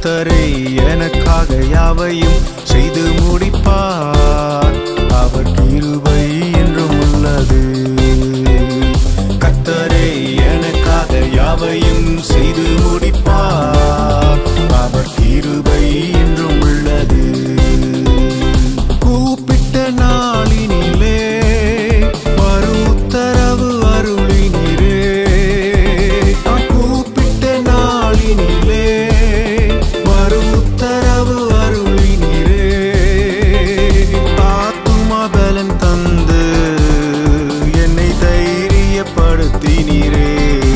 கர்த்தரே எனக்காக யாவையும் செய்து முடிப்பார். அவர் கிருபை என்றும் உள்ளது. கர்த்தரே எனக்காக யாவையும் செய்து முடிப்பார். அவர் கிருபை என்றும் உள்ளது. கூப்பிட்ட நாளினிலே வரும் உத்தரவு அருளினீரே. கூப்பிட்ட நாளினிலே வரும் உத்தரவு அருளினீரே. ஆத்துமா பலன் தந்து என்னை தைரியப்படுத்தினீரே.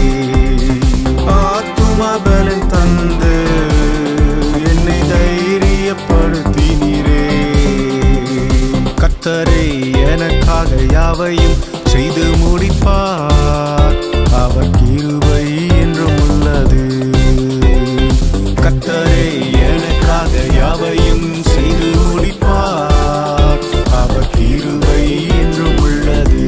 ஆத்துமா பலன் தந்து என்னை தைரியப்படுத்தினீரே. கர்த்தரே எனக்காக யாவையும் செய்து முடிப்பார். அவர் கிருபை என்றும் உள்ளது. கர்த்தரே எனக்காக யாவையும் செய்து முடிப்பார். அவர் கிருபை என்றும் உள்ளது.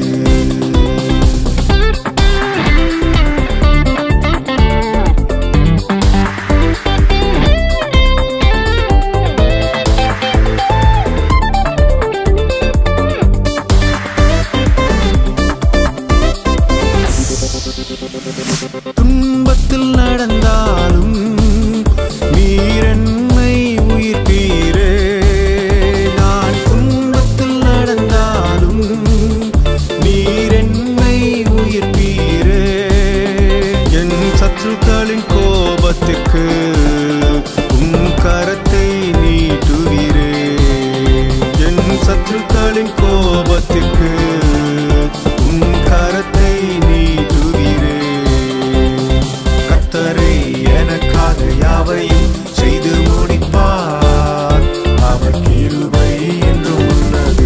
துன்பத்தில் நடந்தாலும் நீர் என்னை உயிர்ப்பீரே. நான் துன்பத்தில் நடந்தாலும் நீர் என்னை உயிர்ப்பீரே. என் சத்துருக்களின் கோபத்துக்கு உம் கரத்தை நீட்டுவீரே. என் சத்துருக்களின் கோபத்துக்கு உம் கரத்தை நீட்டுவீரே. கர்த்தரே எனக்காக யாவையும் செய்து முடிப்பார். அவர் கிருபை என்றும் உள்ளது.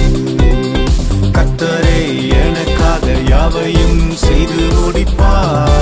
கர்த்தரே எனக்காக யாவையும் செய்து முடிப்பார்.